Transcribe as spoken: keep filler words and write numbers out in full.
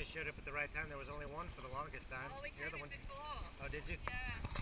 showed up at the right time. There was only one for the longest time. Oh, we You're the came one. in before. Oh, did you? Yeah.